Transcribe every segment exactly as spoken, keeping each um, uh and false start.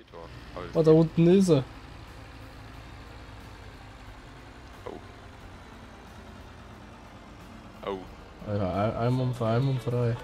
Monitor. Aber das Oh, da geht. unten ist er. Oh. Oh. Alter, ein- einmal frei, einmal frei.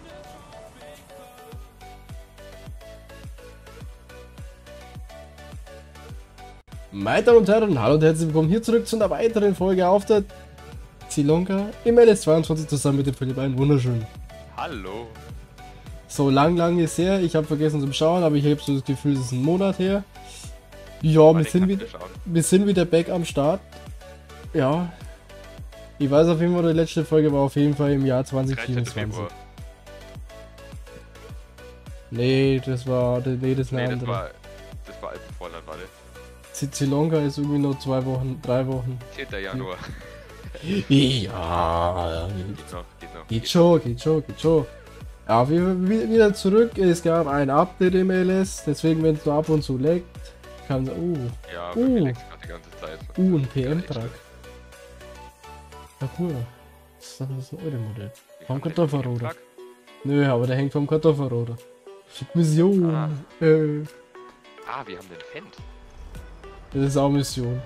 Meine Damen und Herren, hallo und herzlich willkommen hier zurück zu einer weiteren Folge auf der Zilonga im L S zweiundzwanzig zusammen mit dem Philipp. Einen wunderschönen. Hallo. So lang, lang ist her. Ich habe vergessen zu schauen, aber ich habe so das Gefühl, es ist ein Monat her. Ja, Aber wir den sind, kannst wieder, du schauen. wir sind wieder back am Start. Ja. Ich weiß auf jeden Fall, die letzte Folge war auf jeden Fall im Jahr dreizehnten zwanzig vierundzwanzig. Februar. Nee, das war. Nee, das ist eine Nee, das andere. war, das war Alpenvorland, warte. Zilonga ist irgendwie nur zwei Wochen, drei Wochen. zehnten Januar. Ja. Geht noch, geht noch. Geht schon, geht schon, geht schon. Ja, wir, wir wieder zurück. Es gab ein Update im L S, deswegen, wenn es nur ab und zu leckt, kann es. Uh, Ja, bei Uh. mir leckt's gerade die ganze Zeit. uh, ein Ja, P echt. M-Trag. Ja, cool. Das ist das ist ein altes Modell. Wie Vom kommt der Kartoffelroder. Truck? Nö, aber der hängt vom Kartoffelroder. Mission. Ah. Äh, Ah, wir haben den Fendt. das ist auch Mission.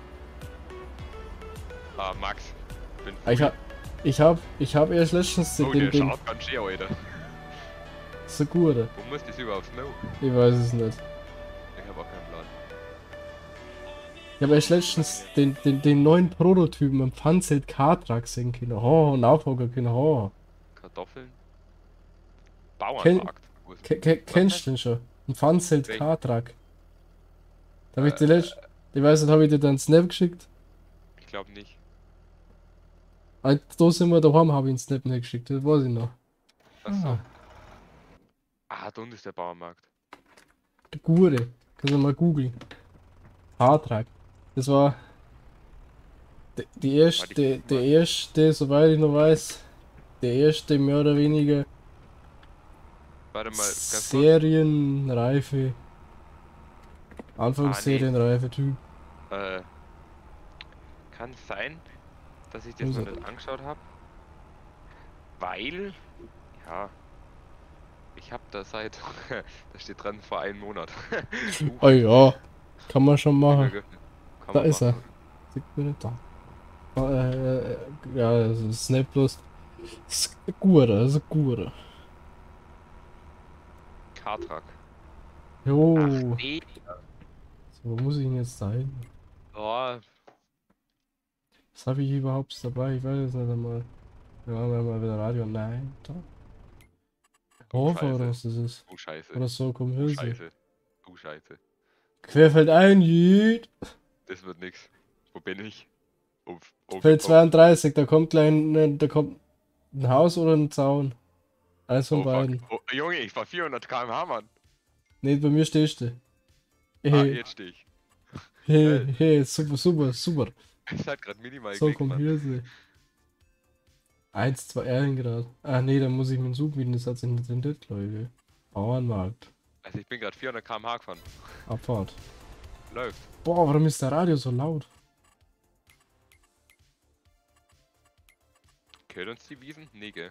Ah, Max. Bin Ah, Ich hab, ich hab, ich hab erst letztens Oh, den, der den, schaut ganz schön, Alter. so gut. Wo muss das überhaupt snow? Ich weiß es nicht. Ich hab auch keinen Plan. Ich habe erst letztens den, den, den neuen Prototypen im Funzelt K-Truck sehen können. Oh, Nachfolger können. Oh. Kartoffeln? Bauernmarkt. Wo ist Ke ke kennst du den schon? Ein Funzelt Welchen? K-Truck. Da habe ich Äh, dir letzt, ich weiß nicht, habe ich dir dann einen Snap geschickt? Ich glaube nicht. Ah, da sind wir daheim, habe ich einen Snap nicht geschickt, das weiß ich noch. Achso. Ah. Ah, da unten ist der Bauernmarkt. Der Gure. Kannst du mal googeln. K-Truck. Das war die, die erste, Warte, ich guck der mal. erste, soweit ich noch weiß, der erste mehr oder weniger Warte mal, ganz kurz. Serienreife, Ah, Anfangsserienreife Typ. Äh, kann sein, dass ich das Also. noch nicht angeschaut habe. Weil, ja, ich habe da seit, da steht dran, vor einem Monat. uh, Oh ja, kann man schon nicht mehr machen. geöffnet. Kann Da man ist er. machen. Sieht man nicht da. Ah, Äh, äh, ja, also Snap bloß. Ist ein guter, ist ein guter. K-Truck. Jo. Ach nee. So, wo muss ich ihn jetzt sein? Oh, Was habe ich überhaupt dabei? Ich weiß es nicht einmal. Ja, wir haben mal wieder Radio. Nein, da. Oh, Hofer oder was Scheiße. das ist. oh Scheiße. Oder so, komm Oh hier. Scheiße. Oh Scheiße. Querfeld ein, Jüt. Das wird nix. Wo bin ich? Oh, oh, Feld oh, zweiunddreißig, da kommt gleich ein, da kommt ein Haus oder ein Zaun. Eins von oh, fuck. beiden. Oh, Junge, ich war vierhundert Kilometer pro Stunde, Mann. Nee, bei mir stehst du. Ah, Hey, jetzt stehe ich. hey, hey, super, super, super. Es hat gerade minimal So, geklickt, komm Mann. hier. sie. Eins, zwei Ehrengrad. Ah, nee, dann muss ich mit dem Zug mieten, das hat sich nicht rendiert, glaube ich. Bauernmarkt. Also ich bin gerade vierhundert Kilometer pro Stunde gefahren. Abfahrt. Läuft. Boah, warum ist der Radio so laut? Gehört uns die Wiesen? Nee, gell.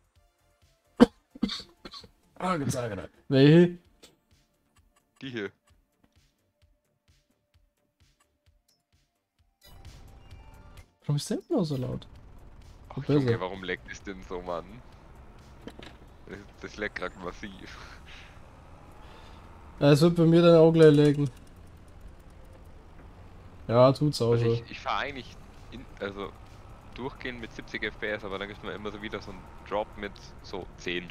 Ah, gezeigt. Welche? Die hier. Warum ist der immer so laut? Ach, Besser. Junge, warum leckt es denn so, Mann? Das, das leckt gerade massiv. Ja, es wird bei mir dann auch gleich legen. Ja, tut's auch Also so. ich, ich fahre eigentlich in, also durchgehend mit siebzig F P S, aber dann gibt es mir immer so wieder so einen Drop mit so zehn.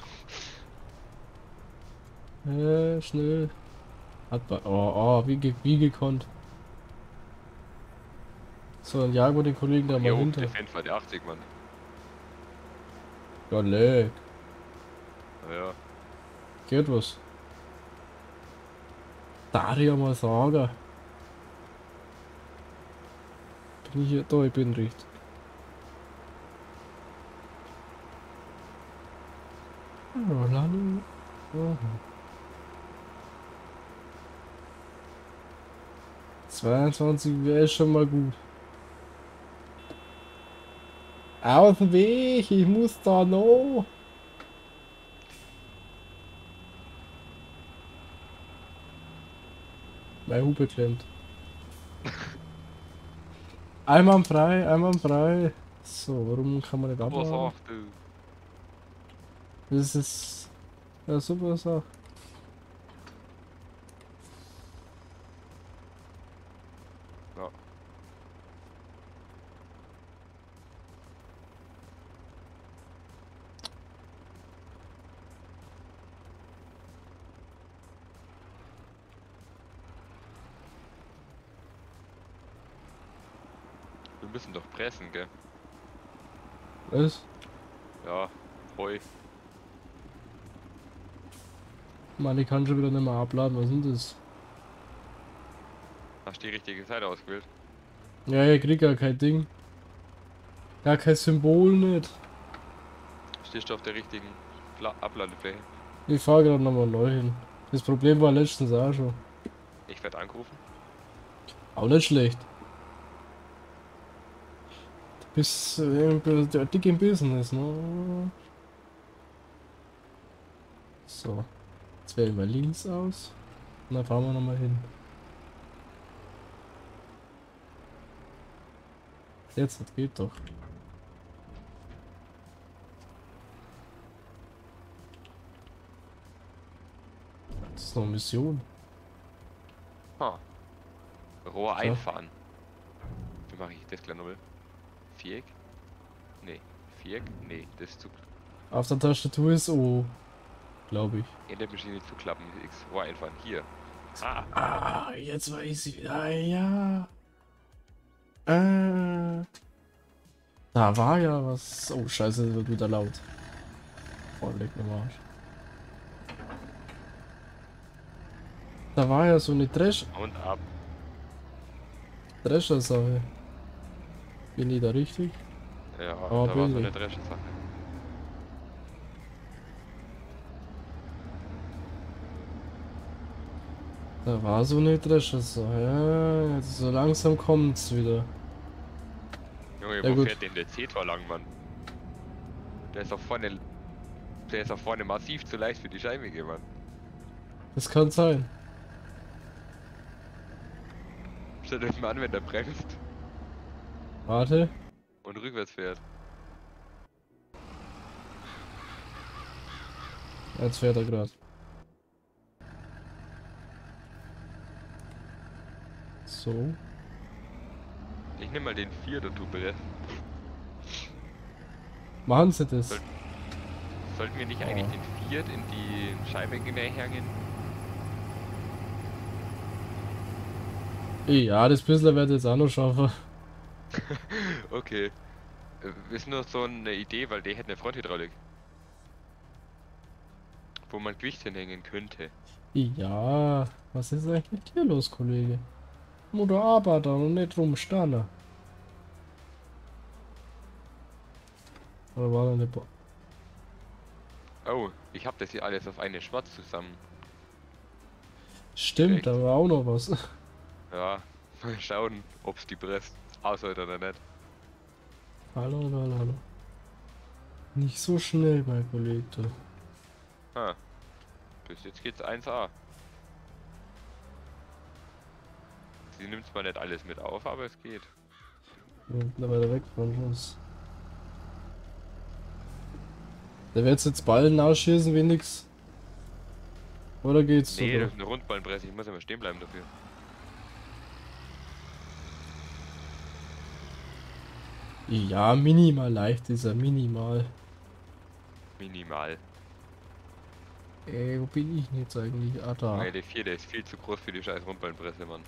Äh, schnell. Hat man. Oh, oh, wie, ge wie gekonnt. So, dann jagen wir den Kollegen da mal Jo, hinter. der Fan war der achtzig, Mann. Ja, leck. Ja. Geht was. Daria mal sagen. Bin ich hier? Da, ich bin richtig. Oh, Lalo. Oh. zweiundzwanzig wäre schon mal gut. Aus dem Weg, ich muss da noch. Meine Hupe klemmt. Einmal frei, einmal frei. So, warum kann man nicht Aber abladen? sag du. Das ist eine super Sache. Ja. Wir müssen doch pressen, gell? Was? Ja, Heu. Mann, ich kann schon wieder nicht mehr abladen. Was ist denn das? Hast du die richtige Seite ausgewählt? Ja, ich krieg gar kein Ding. Gar kein Symbol nicht. Stehst du auf der richtigen Pla Abladefläche? Ich fahr gerade nochmal neu hin. Das Problem war letztens auch schon. Ich werde angerufen. Auch nicht schlecht. Du bist äh, der dick im Business, ne? So. Jetzt wählen wir links aus. Und dann fahren wir nochmal hin. Jetzt, das geht doch. Das ist noch eine Mission. Ha. Rohr So. einfahren. Wie mache ich das gleich nochmal? Viereck? Nee. Viereck? Nee, das ist zu. Auf der Tastatur ist O. Glaube ich. In der Maschine zuklappen. X. Rohr einfahren. Hier. Ah. Ah, jetzt weiß ich. Ah, ja. Äh. Da war ja was. Oh, scheiße, das wird wieder laut. Oh, leck mir mal Arsch. Da war ja so eine Dresch Und ab. Drescher-Sache. Bin ich da richtig? Ja, Aber da war so bin eine ich. Dresche-Sache. Da war so eine Drescher-Sache. Ja, jetzt so langsam kommt's wieder. Junge, Ja, wo gut. fährt denn der C-Tor lang, Mann? Der ist doch vorne. Der ist doch vorne massiv zu leicht für die Scheibe, Mann. Das kann sein. Stell euch mal an, wenn der bremst Warte. und rückwärts fährt. Jetzt fährt er gerade. So. Ich nehme mal den vier, der tut Brett. Machen Sie das. Soll- Sollten wir nicht eigentlich Oh. den Fiat in die Scheibe hängen? Ja, das bisschen wird jetzt auch noch schaffen. Okay. Äh, Ist nur so eine Idee, weil der hätte eine Fronthydraulik. Wo man Gewicht hinhängen könnte. Ja, was ist eigentlich mit dir los, Kollege? Mutter arbeitet und nicht rumstehen. Oder war da eine Bo Oh, ich habe das hier alles auf eine Schwarz zusammen. Stimmt, Echt? da war auch noch was. Ja, mal schauen, ob's die presst aushält oder nicht. Hallo, hallo, hallo. Nicht so schnell, mein Kollege. Ah, bis jetzt geht's eins A. Sie nimmt zwar nicht alles mit auf, aber es geht. Da weiter weg von uns. Der wird jetzt Ballen ausschießen wie nix. Oder geht's Nee, so? das ist eine Rundballenpresse, ich muss immer stehen bleiben dafür. Ja, minimal leicht ist er, minimal. Minimal. Ey, wo bin ich denn jetzt eigentlich? Ah, da. Weil der vier, der ist viel zu groß für die scheiß Rundballenpresse, Mann.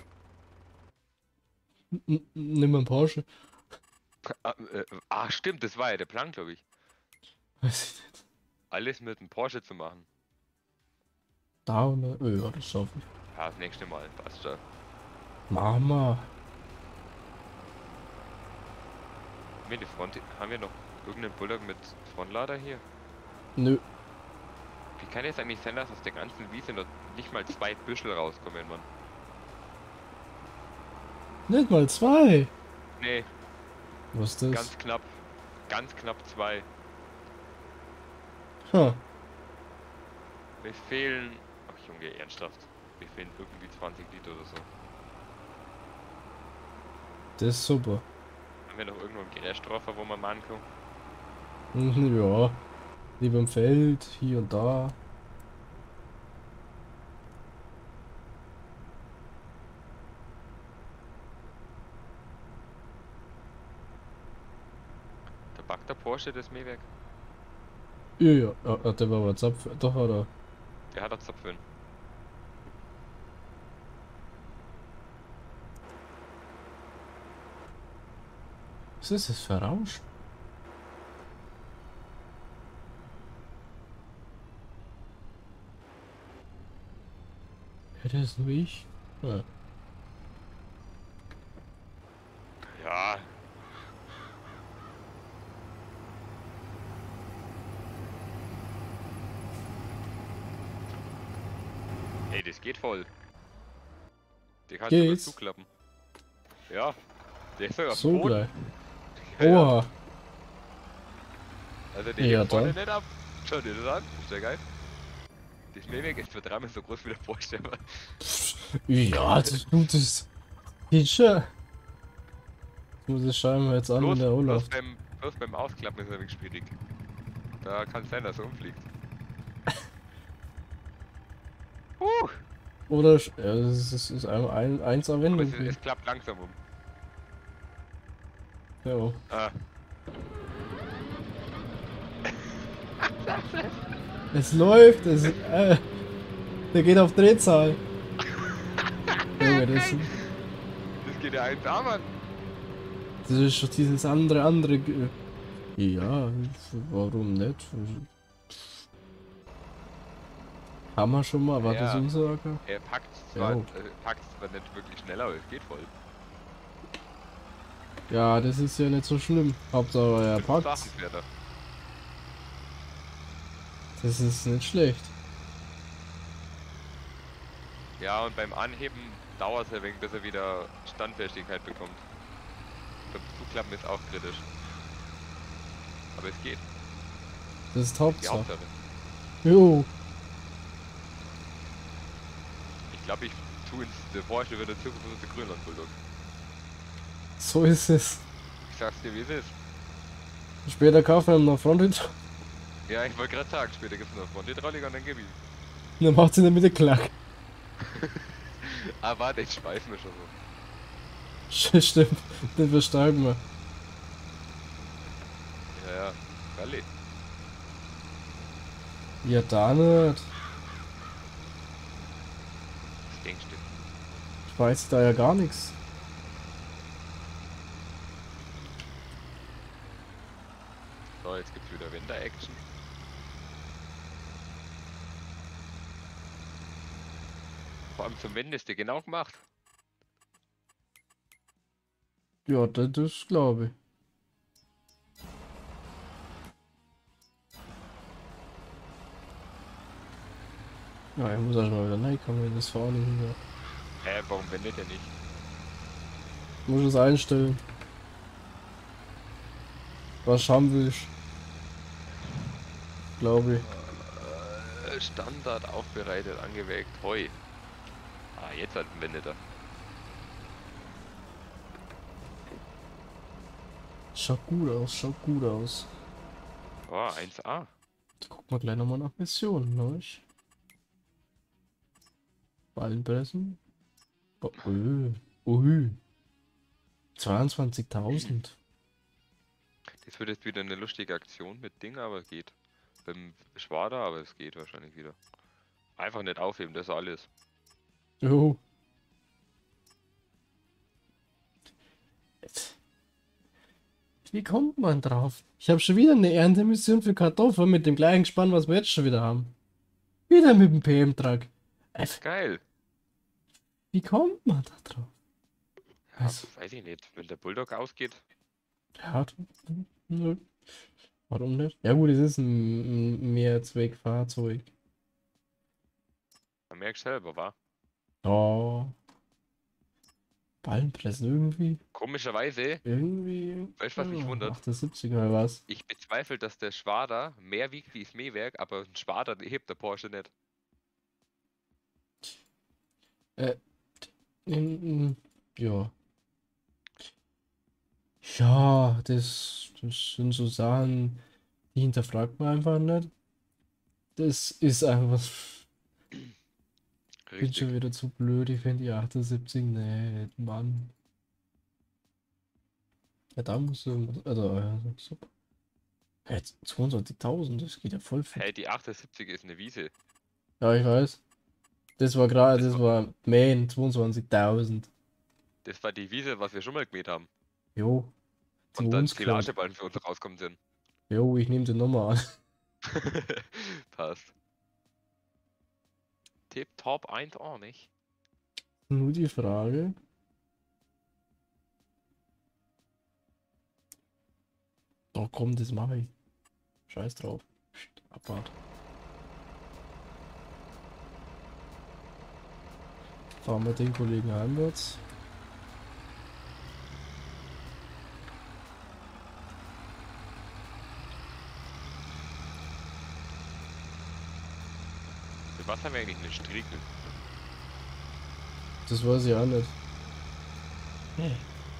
N- n- Nimm mal einen Porsche. Ah, äh, ah, stimmt, das war ja der Plan, glaube ich. Weiß ich nicht. Alles mit einem Porsche zu machen. Da oder? Oh, ja, das schaffe ich. Ja, das nächste Mal, passt schon. Mama. Haben wir, die Front, haben wir noch irgendeinen Bulldog mit Frontlader hier? Nö. Wie kann es eigentlich sein, dass aus der ganzen Wiese noch nicht mal zwei Büschel rauskommen, Mann? Nicht mal zwei. Nee, Was ist das? ganz knapp. Ganz knapp zwei. Ha. Mir fehlen... Ach Junge, ernsthaft. Wir fehlen irgendwie zwanzig Liter oder so. Das ist super. Haben wir noch irgendwo einen Gereststoffer, wo man machen kann? Mhm, ja. Lieber im Feld, hier und da. Da packt der Porsche das Mähwerk. Ja, ja. Ja, ja, der war WhatsApp. Doch, hat er. Der hat er Zapfen. Was ist das für ein Rausch? Ja, das ist nur ich. Ja. Ja. Ey, das geht voll. Die kannst du mal Geht's? zuklappen. Ja. Der ist sogar auf dem So Boden. gleich. Ja, ja. Oha. Also der Ja, hebt vorne dann. nicht ab. Schau dir das an. Ist ja geil. Das Mähwerk ist für dreimal so groß wie der Porsche. Aber Ja, das ist gutes. Geht schon. Ich muss das scheinbar jetzt an, bloß, wenn der bloß, läuft. beim, bloß beim Ausklappen ist er ein wenig schwierig. Da kann es sein, dass er umfliegt. Uh, Oder sch- ja, das ist, ist ein, ein, eins aber Wendung. es, es klappt langsam um. Ja. Ah. Es läuft, es, äh, der geht auf Drehzahl. Junge, das, Das geht ja eins A, Mann. das ist schon dieses andere, andere. Ge- Ja, warum nicht? Haben wir schon mal, war das Ja. unser Acker? Er packt zwar, Ja. äh, packt zwar nicht wirklich schneller, aber es geht voll. Ja, das ist ja nicht so schlimm. Hauptsache er Mit packt. Straßenpferde. Das ist nicht schlecht. Ja, und beim Anheben dauert es ein wenig, bis er wieder Standfestigkeit bekommt. Beim Zuklappen ist auch kritisch. Aber es geht. Das ist Die Hauptsache. Hauptsache. Jo. Ich glaube, ich tue ins der Porsche wird in Zukunft unser Grönland Bulldog. So ist es. Ich sag's dir, wie es ist. Später kaufen wir noch Fronthit. Ja, ich wollte gerade sagen, später gibt's noch Fronthydraulik und dann gebe ich. Dann macht sie in der Mitte Klack. Ah, warte, ich schweife mir schon so. Stimmt, den versteigen wir. Ja, ja, Rallye. Ja, da nicht. Das denkst du. Ich weiß da ja gar nichts. So, jetzt gibt's wieder Wender-Action. Vor allem zum Wenden ist der genau gemacht. Ja, das, das glaube ich. Ja, ich muss erst mal wieder reinkommen, wenn das vorne hier. Hä, warum wendet er nicht? Ich muss es einstellen. Was haben willst. Glaube ich. Äh, Standard aufbereitet, angewägt, Heu. Ah, jetzt hat wendet er. Schaut gut aus, schaut gut aus. Oh, eins A. Da gucken wir gleich nochmal nach Missionen, ne? Ballenpressen. Oh, öh. Ui. zweiundzwanzigtausend. Das wird jetzt wieder eine lustige Aktion mit Ding, aber es geht. Beim Schwader, aber es geht wahrscheinlich wieder. Einfach nicht aufheben, das ist alles. Jo. Wie kommt man drauf? Ich habe schon wieder eine Erntemission für Kartoffeln mit dem gleichen Gespann, was wir jetzt schon wieder haben. Wieder mit dem P M-Truck. Geil. Wie kommt man da drauf? Ja, Also- weiß ich nicht. Wenn der Bulldog ausgeht, Ja, nö. Warum nicht? Ja gut, es ist ein, ein Mehrzweckfahrzeug. man merkt selber, wa? Oh. Ballenpressen irgendwie. Komischerweise, Irgendwie. weißt du, was mich ja, wundert? achtundsiebzig oder was? Ich bezweifle, dass der Schwader mehr wiegt wie das Mähwerk, aber ein Schwader hebt der Porsche nicht. Äh, in, ja. Ja, das, das sind so Sachen, die hinterfragt man einfach nicht. Das ist einfach. Bin Richtig. schon wieder zu blöd, ich finde die achtundsiebzig, nee, Mann. Ja, da musst du, also, äh, super. Hey, zweiundzwanzigtausend, das geht ja voll Hey, fit. die achtundsiebzig ist eine Wiese. Ja, ich weiß. Das war gerade, Das das war, war Main, zweiundzwanzigtausend. das war die Wiese, was wir schon mal gemäht haben. Jo, die Und dann uns gehört. Silageballen für uns rauskommen sind. Jo, ich nehme den nochmal an. Passt. Tip Top eins auch nicht. Nur die Frage. Oh komm, das mache ich. Scheiß drauf. Psst, Abfahrt. Fahren wir den Kollegen heimwärts. Für was haben wir eigentlich eine Striegel? Das weiß ich auch nicht. Nee.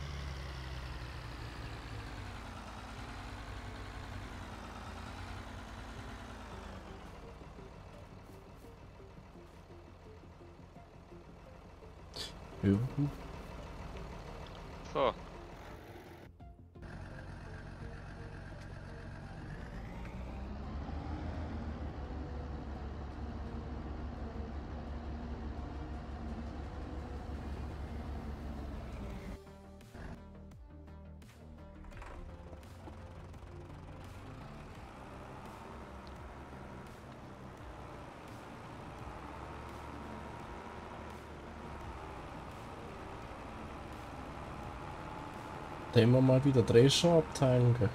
Ja, gut. So. Da immer mal wieder Drescher abtanken.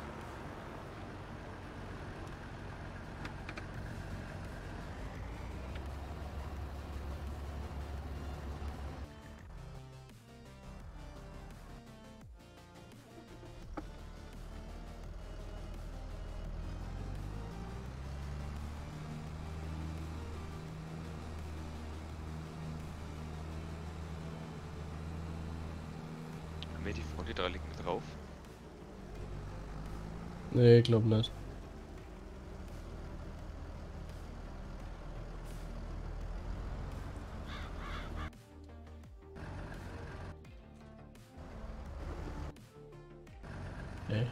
Haben wir die Fronthydraulik mit drauf? Nee, ich glaub nicht. Nee.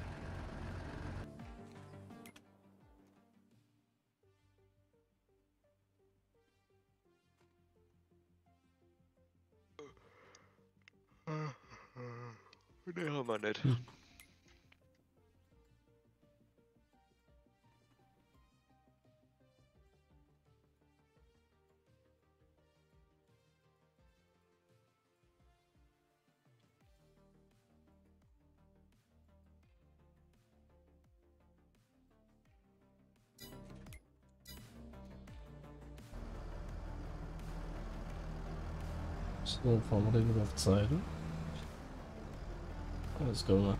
Nee, haben wir nicht. Hm. So, fahren wir den wieder auf Seite. Alles klar.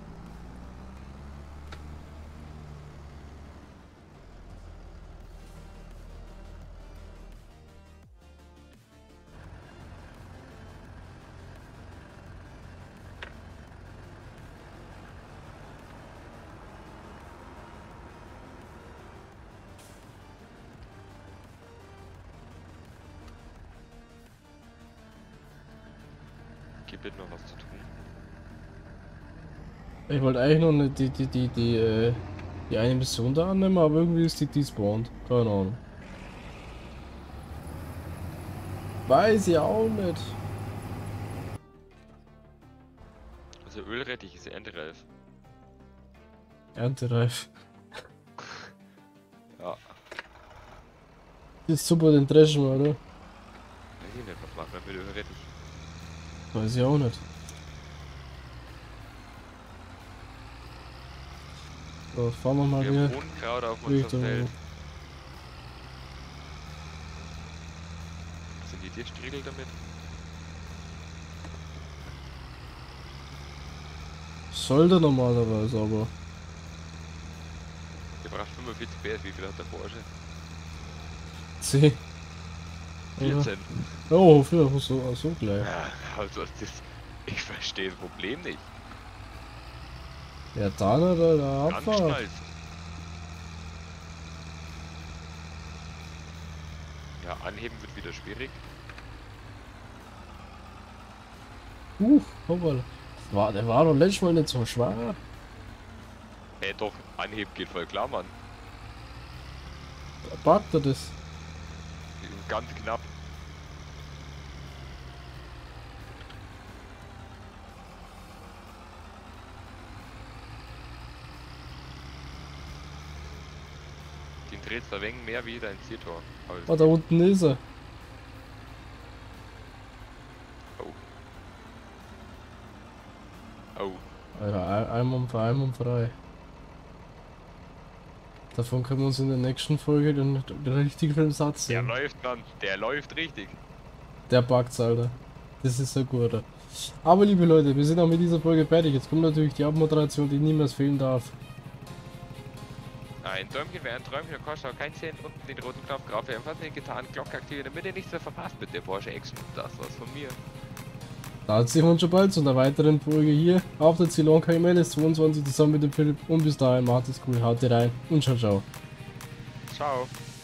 Gibt es noch was zu tun? Ich wollte eigentlich noch eine, die, die, die, die, äh, die eine Mission da annehmen, aber irgendwie ist die despawned. Keine Ahnung. Weiß ich auch nicht. Also Ölrettich ist erntereif. Erntereif. Ja. Das ist super, den dreschen wir, oder? Weiß ich nicht, was macht man mit Ölrettich? Weiß ich auch nicht. So, fahren wir mal Wir wieder haben Unkraut auf unserem Richtung. Feld. Sind die dir Striegel damit? Sollte normalerweise, aber. Der braucht fünfundvierzig P S, wie viel hat der Porsche? zehn. vierzehn. Oh, für so, so gleich. Ja, also das, ich verstehe das Problem nicht. Ja, dann oder der Ganz Abfahrt. schnell. Ja, anheben wird wieder schwierig. Uh, hoppala. War, der war doch letztes Mal nicht so schwer. Hey, doch, anheben geht voll klar, Mann. Da packt er das. Ganz knapp. Den dreht ein wenig mehr wie dein Zieltor. Aber das Oh, da geht. unten ist er. Oh. Oh. Alter, ein- einmal frei, einmal frei. Davon können wir uns in der nächsten Folge den, den richtigen Satz Der sehen. läuft, Mann. Der läuft richtig. Der packt's, Alter. Das ist so gut. Aber liebe Leute, wir sind auch mit dieser Folge fertig. Jetzt kommt natürlich die Abmoderation, die niemals fehlen darf. Ein Däumchen wäre ein Träumchen, kostet auch kein Cent. Unten den roten Knopf drauf. Wir haben fast nicht getan. Glocke aktivieren, damit ihr nichts mehr verpasst mit der Porsche Action. Das war's von mir. Da sehen wir uns schon bald zu einer weiteren Folge hier auf der Zilonka im L S zweiundzwanzig zusammen mit dem Philipp. Und bis dahin, macht es gut, haut rein und ciao, ciao. Ciao.